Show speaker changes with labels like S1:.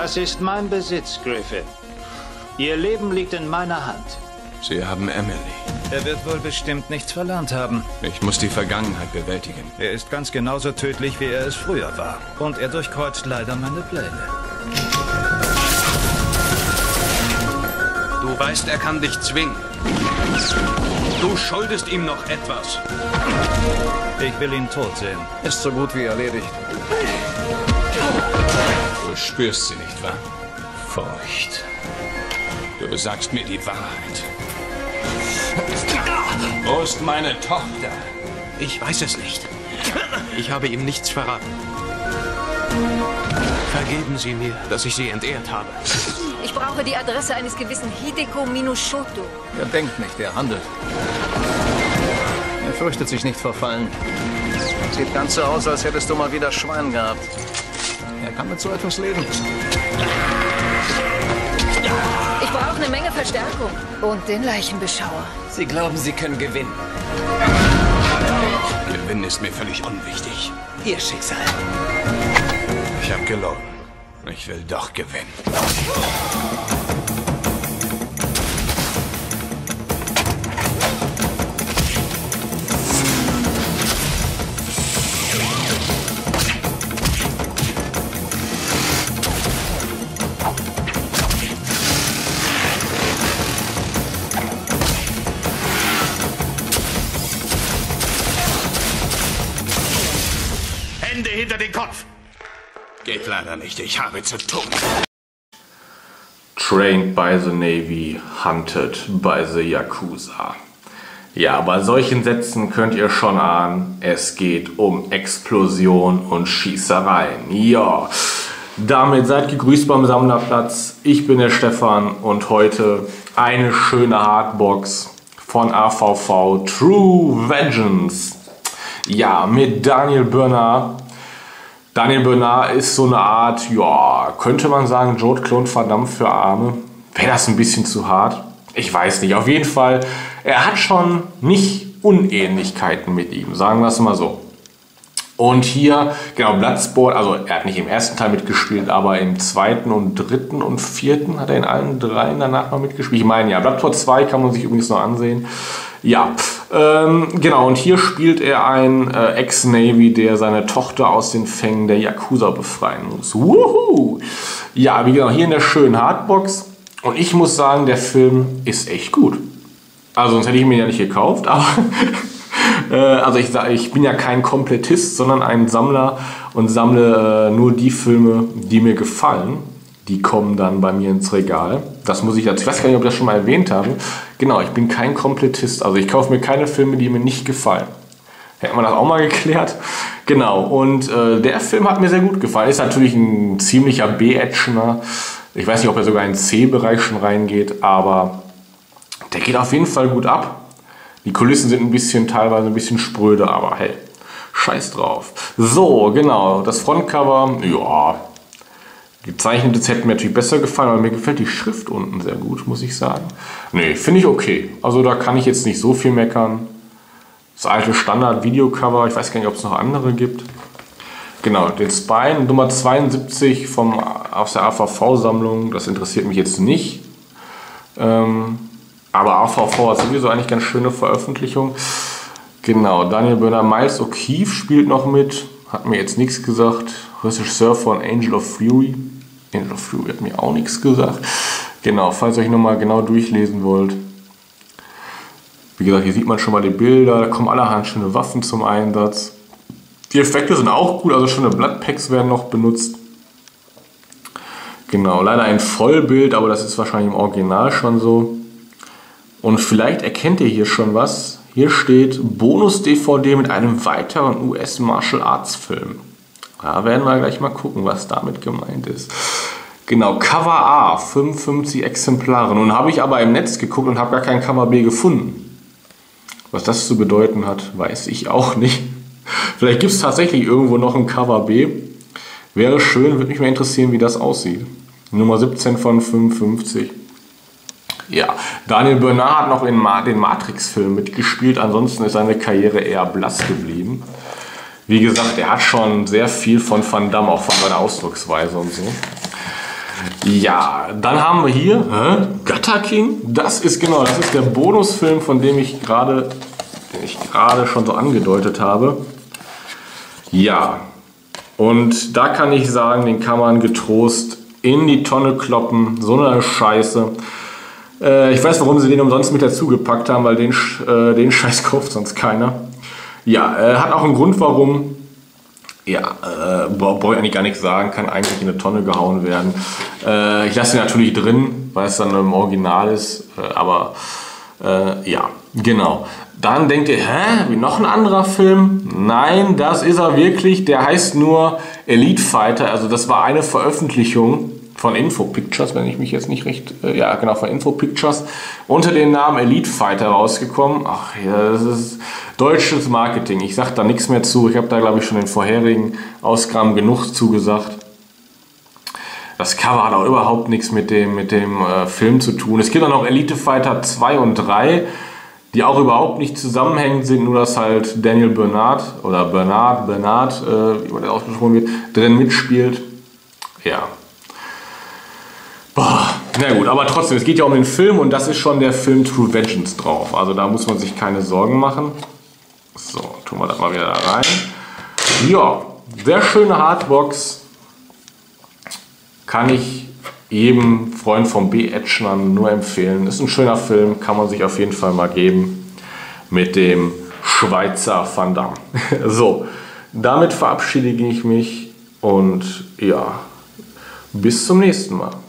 S1: Das ist mein Besitz, Griffin. Ihr Leben liegt in meiner Hand.
S2: Sie haben Emily.
S1: Er wird wohl bestimmt nichts verlernt haben.
S2: Ich muss die Vergangenheit bewältigen.
S1: Er ist ganz genauso tödlich, wie er es früher war. Und er durchkreuzt leider meine Pläne.
S2: Du weißt, er kann dich zwingen. Du schuldest ihm noch etwas.
S1: Ich will ihn tot sehen.
S3: Ist so gut wie erledigt.
S2: Du spürst sie nicht, wahr? Furcht. Du sagst mir die Wahrheit. Wo ist meine Tochter?
S3: Ich weiß es nicht. Ich habe ihm nichts verraten. Vergeben Sie mir, dass ich Sie entehrt habe.
S4: Ich brauche die Adresse eines gewissen Hideko Minushoto.
S3: Er denkt nicht, er handelt. Er fürchtet sich nicht vor Fallen. Sieht ganz so aus, als hättest du mal wieder Schwein gehabt. Er kann mit so etwas leben.
S4: Ich brauche eine Menge Verstärkung. Und den Leichenbeschauer.
S5: Sie glauben, Sie können gewinnen.
S2: Gewinnen ist mir völlig unwichtig.
S5: Ihr Schicksal.
S2: Ich habe gelogen. Ich will doch gewinnen.
S3: Hände hinter den Kopf!
S2: Geht leider nicht. Ich habe zu tun.
S6: Trained by the Navy, hunted by the Yakuza. Ja, bei solchen Sätzen könnt ihr schon ahnen, es geht um Explosion und Schießereien. Ja, damit seid gegrüßt beim Sammlerplatz. Ich bin der Stefan und heute eine schöne Hardbox von AVV True Vengeance. Ja, mit Daniel Bernard. Daniel Bernard ist so eine Art, ja, könnte man sagen, Jean-Claude Van Damme für Arme. Wäre das ein bisschen zu hart? Ich weiß nicht. Auf jeden Fall, er hat schon nicht Unähnlichkeiten mit ihm, sagen wir es mal so. Und hier, genau, Bloodsport, also er hat nicht im ersten Teil mitgespielt, aber im zweiten und dritten und vierten hat er in allen dreien danach mal mitgespielt. Ich meine, ja, Bloodsport 2 kann man sich übrigens noch ansehen. Ja, genau, und hier spielt er einen Ex-Navy, der seine Tochter aus den Fängen der Yakuza befreien muss. Wuhu! Ja, wie gesagt, hier in der schönen Hardbox. Und ich muss sagen, der Film ist echt gut. Also sonst hätte ich ihn mir ja nicht gekauft, aber also ich bin ja kein Komplettist, sondern ein Sammler und sammle nur die Filme, die mir gefallen. Die kommen dann bei mir ins Regal. Das muss ich jetzt, ich weiß gar nicht, ob ich das schon mal erwähnt habe. Genau, ich bin kein Komplettist. Also ich kaufe mir keine Filme, die mir nicht gefallen. Hätten wir das auch mal geklärt. Genau, und der Film hat mir sehr gut gefallen. Ist natürlich ein ziemlicher B-Actioner. Ich weiß nicht, ob er sogar in den C-Bereich schon reingeht, aber der geht auf jeden Fall gut ab. Die Kulissen sind teilweise ein bisschen spröde, aber hey, scheiß drauf. So, genau, das Frontcover, ja, gezeichnetes hätte mir natürlich besser gefallen, aber mir gefällt die Schrift unten sehr gut, muss ich sagen. Nee, finde ich okay. Also da kann ich jetzt nicht so viel meckern. Das alte Standard-Videocover, ich weiß gar nicht, ob es noch andere gibt. Genau, den Spine, Nummer 72 aus der AVV-Sammlung, das interessiert mich jetzt nicht. Aber AVV hat sowieso eigentlich ganz schöne Veröffentlichung. Genau, Daniel Bernard, Miles O'Keefe spielt noch mit, hat mir jetzt nichts gesagt. Regisseur von Angel of Fury. Angel of Fury hat mir auch nichts gesagt. Genau, falls ihr euch nochmal genau durchlesen wollt. Wie gesagt, hier sieht man schon mal die Bilder, da kommen allerhand schöne Waffen zum Einsatz. Die Effekte sind auch gut, also schöne Bloodpacks werden noch benutzt. Genau, leider ein Vollbild, aber das ist wahrscheinlich im Original schon so. Und vielleicht erkennt ihr hier schon was. Hier steht Bonus-DVD mit einem weiteren US-Martial-Arts-Film. Da werden wir gleich mal gucken, was damit gemeint ist. Genau, Cover A, 55 Exemplare. Nun habe ich aber im Netz geguckt und habe gar kein Cover B gefunden. Was das zu bedeuten hat, weiß ich auch nicht. Vielleicht gibt es tatsächlich irgendwo noch ein Cover B. Wäre schön, würde mich mal interessieren, wie das aussieht. Nummer 17 von 55. Ja, Daniel Bernard hat noch in den Matrix-Film mitgespielt, ansonsten ist seine Karriere eher blass geblieben. Wie gesagt, er hat schon sehr viel von Van Damme, auch von seiner Ausdrucksweise und so. Ja, dann haben wir hier Gutter King. Das ist der Bonusfilm, von dem ich gerade schon so angedeutet habe. Ja, und da kann ich sagen, den kann man getrost in die Tonne kloppen. So eine Scheiße. Ich weiß, warum sie den umsonst mit dazu gepackt haben, weil den Scheiß kauft sonst keiner. Ja, hat auch einen Grund, warum. Ja, brauche ich eigentlich gar nichts sagen, kann eigentlich in eine Tonne gehauen werden. Ich lasse ihn natürlich drin, weil es dann im Original ist, aber ja, genau. Dann denkt ihr, wie noch ein anderer Film? Nein, das ist er wirklich, der heißt nur Elite Fighter, also das war eine Veröffentlichung von Info Pictures, wenn ich mich jetzt nicht recht, ja genau, von Info Pictures, unter dem Namen Elite Fighter rausgekommen. Ach ja, das ist deutsches Marketing. Ich sage da nichts mehr zu. Ich habe da, glaube ich, schon in den vorherigen Ausgaben genug zugesagt. Das Cover hat auch überhaupt nichts mit dem Film zu tun. Es gibt auch noch Elite Fighter 2 und 3, die auch überhaupt nicht zusammenhängend sind, nur dass halt Daniel Bernard, wie man das ausgesprochen wird, drin mitspielt. Ja. Boah, na gut, aber trotzdem, es geht ja um den Film und das ist schon der Film True Vengeance drauf. Also da muss man sich keine Sorgen machen. So, tun wir das mal wieder da rein. Ja, sehr schöne Hardbox. Kann ich jedem Freund vom B-Etchnern nur empfehlen. Ist ein schöner Film, kann man sich auf jeden Fall mal geben. Mit dem Schweizer Van Damme. So, damit verabschiede ich mich und ja, bis zum nächsten Mal.